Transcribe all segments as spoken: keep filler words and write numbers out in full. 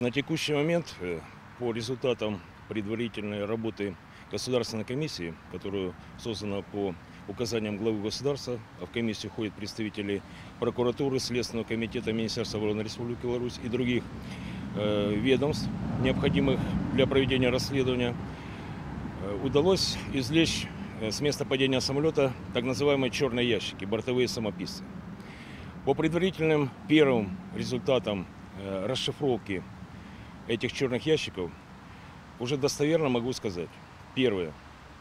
На текущий момент, э, по результатам предварительной работы Государственной комиссии, которая создана по указаниям главы государства, а в комиссию входят представители прокуратуры, Следственного комитета Министерства обороны Республики Беларусь и других э, ведомств, необходимых для проведения расследования, э, удалось извлечь э, с места падения самолета так называемые черные ящики, бортовые самописцы. По предварительным первым результатам э, расшифровки этих черных ящиков уже достоверно могу сказать. Первое.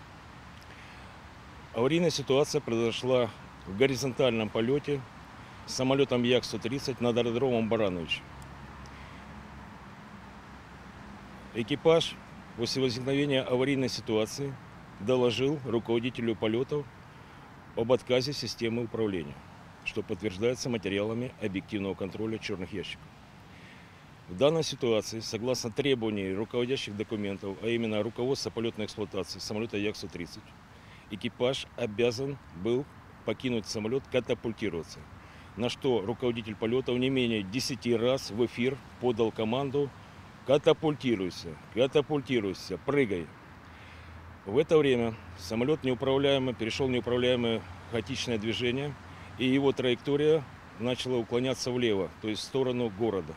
Аварийная ситуация произошла в горизонтальном полете с самолетом Як сто тридцать над аэродромом Баранович. Экипаж после возникновения аварийной ситуации доложил руководителю полетов об отказе системы управления, что подтверждается материалами объективного контроля черных ящиков. В данной ситуации, согласно требований руководящих документов, а именно руководства полетной эксплуатации самолета Як сто тридцать, экипаж обязан был покинуть самолет, катапультироваться. На что руководитель полетов не менее десяти раз в эфир подал команду: катапультируйся, катапультируйся, прыгай. В это время самолет неуправляемо перешел в неуправляемое хаотичное движение, и его траектория начала уклоняться влево, то есть в сторону города.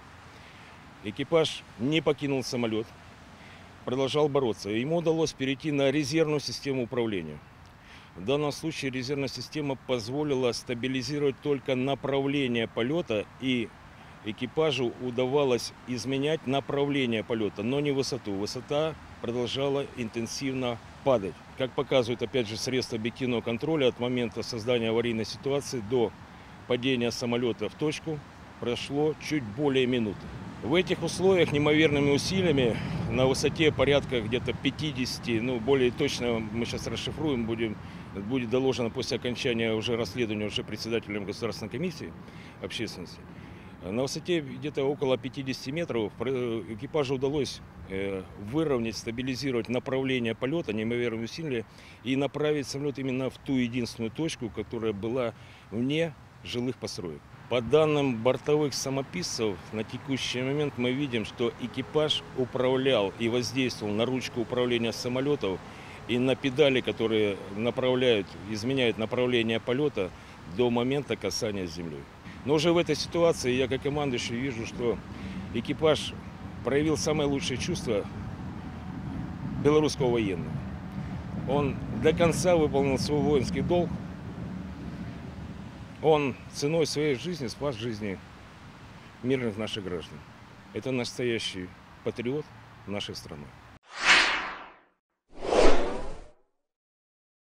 Экипаж не покинул самолет, продолжал бороться. Ему удалось перейти на резервную систему управления. В данном случае резервная система позволила стабилизировать только направление полета, и экипажу удавалось изменять направление полета, но не высоту. Высота продолжала интенсивно падать. Как показывают, опять же, средства объективного контроля, от момента создания аварийной ситуации до падения самолета в точку прошло чуть более минуты. В этих условиях неимоверными усилиями на высоте порядка где-то пятидесяти, ну более точно мы сейчас расшифруем, будем, будет доложено после окончания уже расследования уже председателем Государственной комиссии общественности. На высоте где-то около пятидесяти метров экипажу удалось выровнять, стабилизировать направление полета неимоверными усилиями и направить самолет именно в ту единственную точку, которая была вне жилых построек. По данным бортовых самописцев, на текущий момент мы видим, что экипаж управлял и воздействовал на ручку управления самолетов и на педали, которые направляют, изменяют направление полета до момента касания с землей. Но уже в этой ситуации я, как командующий, вижу, что экипаж проявил самые лучшие чувства белорусского военного. Он до конца выполнил свой воинский долг. Он ценой своей жизни спас жизни мирных наших граждан. Это настоящий патриот нашей страны.